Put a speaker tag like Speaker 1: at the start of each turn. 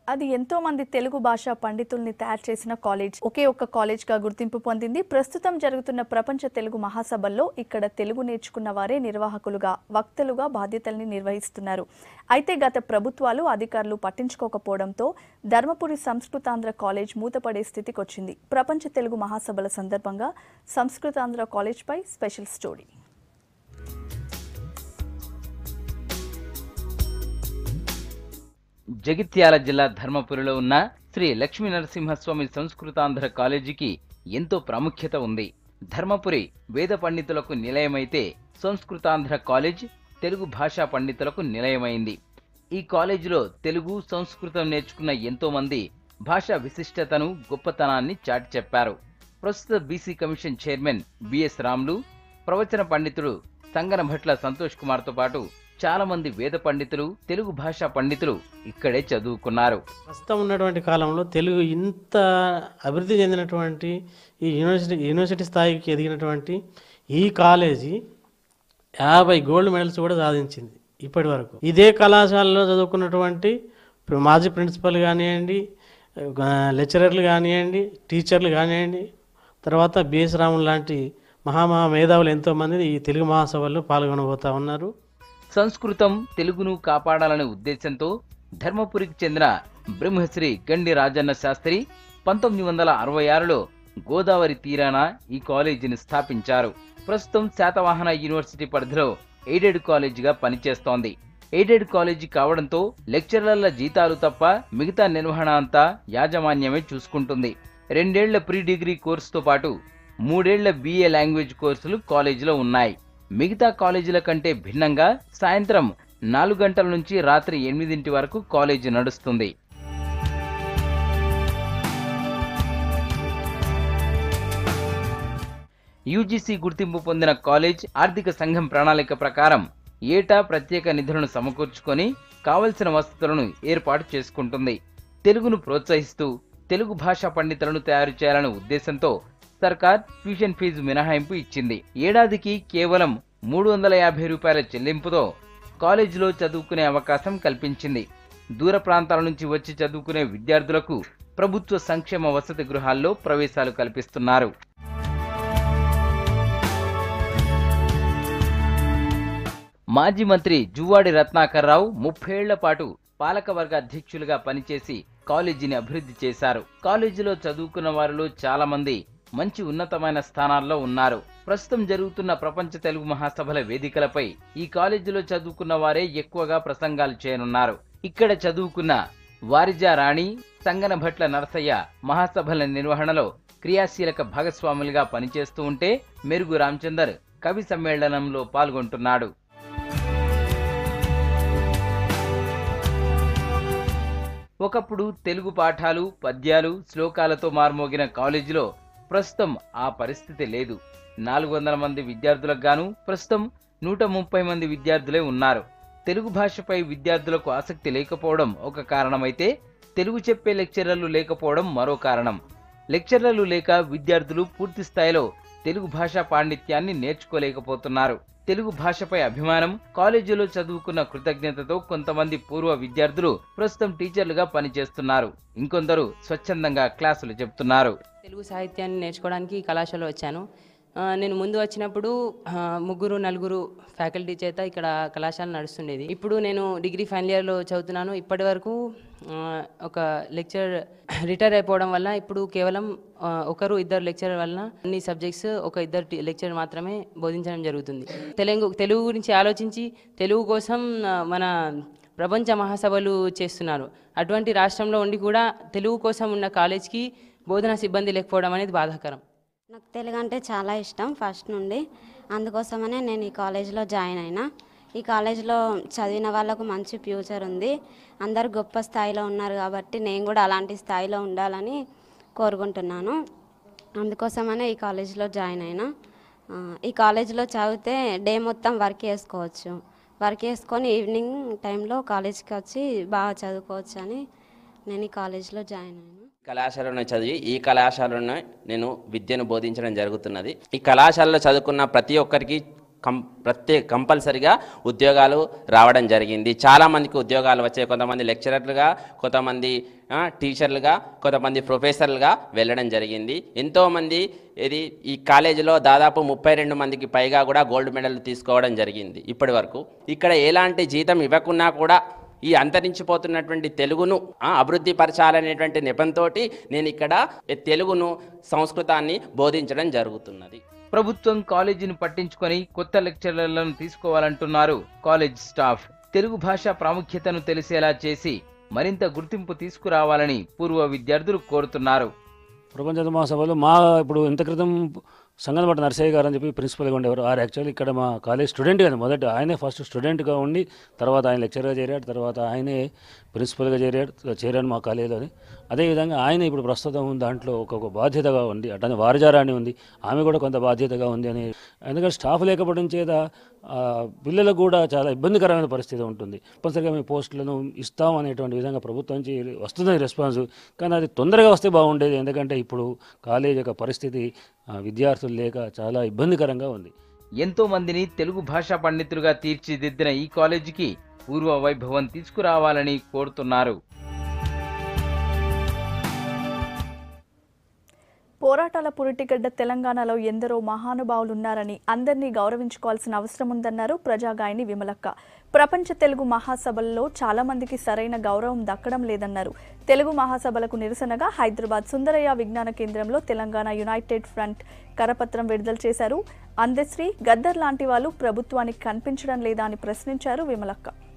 Speaker 1: అది ఎంతో మంది తెలుగు భాషా పండితుల్ని తయారు చేసిన కాలేజ్. ఒకే ఒక్క కాలేజ్గా గుర్తింపు పొందింది. ప్రస్తుతం జరుగుతున్న ప్రపంచ తెలుగు మహాసభల్లో ఇక్కడ తెలుగు నేర్చుకున్న వారే నిర్వాహకులుగా, వక్తలుగా బాధ్యతల్ని నిర్వహిస్తున్నారు. అయితే గత ప్రభుత్వాలు, అధికారులు పట్టించుకోకపోవడంతో ధర్మపురి సంస్కృతాంధ్ర కాలేజ్ మూతపడే స్థితికి వచ్చింది. ప్రపంచ తెలుగు మహాసభల సందర్భంగా సంస్కృతాంధ్ర కాలేజ్పై స్పెషల్ స్టోరీ.
Speaker 2: జగిత్యాల జిల్లా ధర్మపురిలో ఉన్న శ్రీ లక్ష్మీ నరసింహస్వామి సంస్కృతాంధ్ర కాలేజీకి ఎంతో ప్రాముఖ్యత ఉంది. ధర్మపురి వేద పండితులకు నిలయమైతే సంస్కృతాంధ్ర కాలేజ్ తెలుగు భాషా పండితులకు నిలయమైంది. ఈ కాలేజీలో తెలుగు, సంస్కృతం నేర్చుకున్న ఎంతో మంది భాషా విశిష్టతను, గొప్పతనాన్ని చాటి చెప్పారు. ప్రస్తుత BC commission chairman BS Ramulu, ప్రవచన పండితుడు సంగనభట్ల సంతోష్ కుమార్తో పాటు చాలా మంది వేద పండితులు, తెలుగు భాషా పండితులు ఇక్కడే చదువుకున్నారు.
Speaker 3: ప్రస్తుతం ఉన్నటువంటి కాలంలో తెలుగు ఇంత అభివృద్ధి చెందినటువంటి ఈ యూనివర్సిటీ స్థాయికి ఎదిగినటువంటి ఈ కాలేజీ 50 గోల్డ్ మెడల్స్ కూడా సాధించింది ఇప్పటి వరకు. ఇదే కళాశాలలో చదువుకున్నటువంటి మాజీ ప్రిన్సిపల్ కానివ్వండి, లెక్చరర్లు కానివ్వండి, టీచర్లు కానివ్వండి, తర్వాత బిఎస్ రాములు లాంటి మేధావులు ఎంతోమంది ఈ తెలుగు మహాసభల్లో పాల్గొనబోతా ఉన్నారు.
Speaker 2: సంస్కృతం, తెలుగును కాపాడాలనే ఉద్దేశంతో ధర్మపురికి చెందిన బ్రహ్మశ్రీ గండి రాజన్న శాస్త్రి 1966లో గోదావరి తీరాన ఈ కాలేజీని స్థాపించారు. ప్రస్తుతం శాతవాహన యూనివర్సిటీ పరిధిలో ఎయిడెడ్ కాలేజీగా పనిచేస్తోంది. ఎయిడెడ్ కాలేజీ కావడంతో లెక్చరర్ల జీతాలు తప్ప మిగతా నిర్వహణ అంతా యాజమాన్యమే చూసుకుంటుంది. 2 ఏళ్ల ప్రీ డిగ్రీ కోర్సుతో పాటు 3 ఏళ్ల BA లాంగ్వేజ్ కోర్సులు కాలేజీలో ఉన్నాయి. మిగతా కాలేజీల కంటే భిన్నంగా సాయంత్రం 4 గంటల నుంచి రాత్రి 8 వరకు కాలేజీ నడుస్తుంది. యూజీసీ గుర్తింపు పొందిన కాలేజ్ ఆర్థిక సంఘం ప్రణాళిక ప్రకారం ఏటా ప్రత్యేక నిధులను సమకూర్చుకొని కావలసిన వసతులను ఏర్పాటు చేసుకుంటుంది. తెలుగును ప్రోత్సహిస్తూ తెలుగు భాషా పండితులను తయారు చేయాలనే ఉద్దేశంతో సర్కార్ ట్యూషన్ ఫీజు మినహాయింపు ఇచ్చింది. ఏడాదికి కేవలం 350 రూపాయల చెల్లింపుతో కాలేజీలో చదువుకునే అవకాశం కల్పించింది. దూర ప్రాంతాల నుంచి వచ్చి చదువుకునే విద్యార్థులకు ప్రభుత్వ సంక్షేమ వసతి గృహాల్లో ప్రవేశాలు కల్పిస్తున్నారు. మాజీ మంత్రి జువ్వాడి రత్నాకర్ రావు 30 ఏళ్ల పాటు పాలకవర్గ అధ్యక్షులుగా పనిచేసి కాలేజీని అభివృద్ధి చేశారు. కాలేజీలో చదువుకున్న వారిలో చాలా మంది మంచి ఉన్నతమైన స్థానాల్లో ఉన్నారు. ప్రస్తుతం జరుగుతున్న ప్రపంచ తెలుగు మహాసభల వేదికలపై ఈ కాలేజీలో చదువుకున్న వారే ఎక్కువగా ప్రసంగాలు చేయనున్నారు. ఇక్కడ చదువుకున్న వారిజా రాణి, సంగనభట్ల నరసయ్య మహాసభల నిర్వహణలో క్రియాశీలక భాగస్వాములుగా పనిచేస్తూ ఉంటే మెరుగు రామచందర్ కవి సమ్మేళనంలో పాల్గొంటున్నాడు. ఒకప్పుడు తెలుగు పాఠాలు, పద్యాలు, శ్లోకాలతో మార్మోగిన కాలేజీలో ప్రస్తుతం ఆ పరిస్థితి లేదు. 400 మంది విద్యార్థులకు గాను ప్రస్తుతం 130 మంది విద్యార్థులే ఉన్నారు. తెలుగు భాషపై విద్యార్థులకు ఆసక్తి లేకపోవడం ఒక కారణమైతే తెలుగు చెప్పే లెక్చరర్లు లేకపోవడం మరో కారణం. లెక్చరర్లు లేక విద్యార్థులు పూర్తి స్థాయిలో తెలుగు భాషా పాండిత్యాన్ని నేర్చుకోలేకపోతున్నారు. తెలుగు భాషపై అభిమానం, కాలేజీలో చదువుకున్న కృతజ్ఞతతో కొంతమంది పూర్వ విద్యార్థులు ప్రస్తుతం టీచర్లుగా పనిచేస్తున్నారు. ఇంకొందరు స్వచ్ఛందంగా క్లాసులు చెబుతున్నారు.
Speaker 4: తెలుగు సాహిత్యాన్ని నేర్చుకోవడానికి కళాశాలలో వచ్చాను. నేను ముందు వచ్చినప్పుడు 3-4 ఫ్యాకల్టీ చేత ఇక్కడ కళాశాల నడుస్తుండేది. ఇప్పుడు నేను డిగ్రీ ఫైనల్ ఇయర్లో చదువుతున్నాను. ఇప్పటి వరకు ఒక లెక్చర్ రిటైర్ అయిపోవడం వల్ల ఇప్పుడు కేవలం 1-2 లెక్చరర్ వలన అన్ని సబ్జెక్ట్స్ 1-2 లెక్చర్ మాత్రమే బోధించడం జరుగుతుంది. తెలుగు గురించి ఆలోచించి తెలుగు కోసం మన ప్రపంచ మహాసభలు చేస్తున్నారు. అటువంటి రాష్ట్రంలో ఉండి కూడా తెలుగు కోసం ఉన్న కాలేజ్కి బోధనా సిబ్బంది లేకపోవడం అనేది బాధాకరం.
Speaker 5: నాకు తెలుగు అంటే చాలా ఇష్టం ఫస్ట్ నుండి. అందుకోసమనే నేను ఈ కాలేజీలో జాయిన్ అయినా. ఈ కాలేజీలో చదివిన వాళ్ళకు మంచి ఫ్యూచర్ ఉంది. అందరు గొప్ప స్థాయిలో ఉన్నారు కాబట్టి నేను కూడా అలాంటి స్థాయిలో ఉండాలని కోరుకుంటున్నాను. అందుకోసమనే ఈ కాలేజీలో జాయిన్ అయినా. ఈ కాలేజీలో చదివితే డే మొత్తం వర్క్ చేసుకోవచ్చు. వర్క్ చేసుకొని ఈవినింగ్ టైంలో కాలేజీకి వచ్చి బాగా చదువుకోవచ్చు అని నేను ఈ కాలేజీలో జాయిన్ అయినా.
Speaker 6: కళాశాలలో చదివి ఈ కళాశాలలో నేను విద్యను బోధించడం జరుగుతున్నది. ఈ కళాశాలలో చదువుకున్న ప్రతి ఒక్కరికి కంపల్సరిగా ఉద్యోగాలు రావడం జరిగింది. చాలామందికి ఉద్యోగాలు వచ్చాయి. కొంతమంది లెక్చరర్లుగా, కొంతమంది టీచర్లుగా, కొంతమంది ప్రొఫెసర్లుగా వెళ్ళడం జరిగింది. ఎంతోమంది ఈ కాలేజీలో దాదాపు 32 మందికి పైగా కూడా గోల్డ్ మెడల్ తీసుకోవడం జరిగింది ఇప్పటి వరకు. ఇక్కడ ఎలాంటి జీతం ఇవ్వకున్నా కూడా ఈ అంతరించిపోతున్నటువంటి తెలుగును అభివృద్ధి పరచాలనేటువంటి నెపంతో నేను ఇక్కడ తెలుగును, సంస్కృతాన్ని బోధించడం జరుగుతున్నది.
Speaker 2: ప్రభుత్వం కాలేజీని పట్టించుకొని కొత్త లెక్చరర్లను తీసుకోవాలంటున్నారు కాలేజ్ స్టాఫ్. తెలుగు భాష ప్రాముఖ్యతను తెలిసేలా చేసి మరింత గుర్తింపు తీసుకురావాలని పూర్వ విద్యార్థులు కోరుతున్నారు.
Speaker 7: ప్రపంచ మహాసభలో ఇప్పుడు ఇంత క్రితం సంగనపట్ట నర్సయ్య గారు అని చెప్పి ప్రిన్సిపల్గా ఉండేవారు. యాక్చువల్లీ ఇక్కడ మా కాలేజ్ స్టూడెంట్ కదా, మొదట ఆయనే ఫస్ట్ స్టూడెంట్గా ఉండి తర్వాత ఆయన లెక్చరర్గా చేరాడు, తర్వాత ఆయనే ప్రిన్సిపల్గా చేరాడు మా కాలేజీలోని. అదేవిధంగా ఆయన ఇప్పుడు ప్రస్తుతం దాంట్లో ఒక బాధ్యతగా ఉంది. అట్లనే వారజారాణి ఉంది, ఆమె కూడా కొంత బాధ్యతగా ఉంది అని. ఎందుకంటే స్టాఫ్ లేకపోవడం చేత పిల్లలకు కూడా చాలా ఇబ్బందికరమైన పరిస్థితి ఉంటుంది. తప్పనిసరిగా మేము పోస్టులను ఇస్తాం అనేటువంటి విధంగా ప్రభుత్వం నుంచి వస్తుంది రెస్పాన్స్, కానీ అది తొందరగా వస్తే బాగుండేది. ఎందుకంటే ఇప్పుడు కాలేజ్ యొక్క పరిస్థితి విద్యార్థులు లేక చాలా ఇబ్బందికరంగా ఉంది.
Speaker 2: ఎంతో మందిని తెలుగు భాషా పండితులుగా తీర్చిదిద్దిన ఈ కాలేజీకి పూర్వ వైభవం తీసుకురావాలని కోరుతున్నారు.
Speaker 1: పోరాటాల పురిటిగడ్డ తెలంగాణలో ఎందరో మహానుభావులున్నారని, అందరినీ గౌరవించుకోవాల్సిన అవసరం ఉందన్నారు ప్రజాగాయని విమలక్క. ప్రపంచ తెలుగు మహాసభల్లో చాలా మందికి సరైన గౌరవం దక్కడం లేదన్నారు. తెలుగు మహాసభలకు నిరసనగా హైదరాబాద్ సుందరయ్య విజ్ఞాన కేంద్రంలో తెలంగాణ యునైటెడ్ ఫ్రంట్ కరపత్రం విడుదల చేశారు. అందశ్రీ, గద్దర్ లాంటి వాళ్ళు ప్రభుత్వానికి కనిపించడం లేదా అని ప్రశ్నించారు విమలక్క.